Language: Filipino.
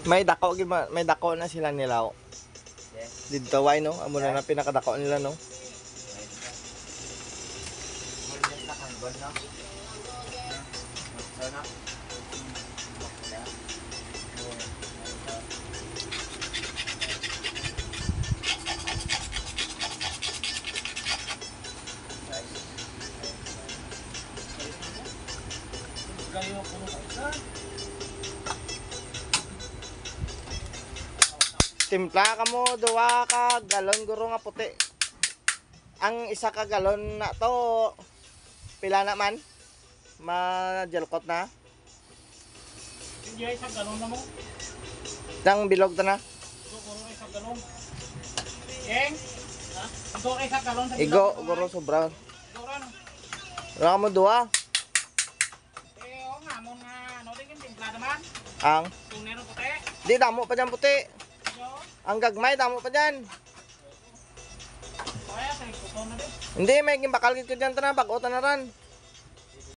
May dako na sila nila. Dito way no, amo na pinakadako nila no. Timpla ka mo duwa ka galon guro nga puti. Ang isa ka galon na to pila na man? Majelkot na. Hindi ay sa galon na mo. Dang bilog ta na. Guro ay sa galon. Eng? Ha? Ito ay sa galon sa Igo guro sobra. Doran. Ra mo duwa. O nga mo nga no din timpla naman. Ang Tunero puti. di damo pa dyan puti. Yo. Ang gagmay damo pa dyan. Kaya sa ikuton na din. Hindi may gimbakal gid ko dyan ta na bago ta na ran.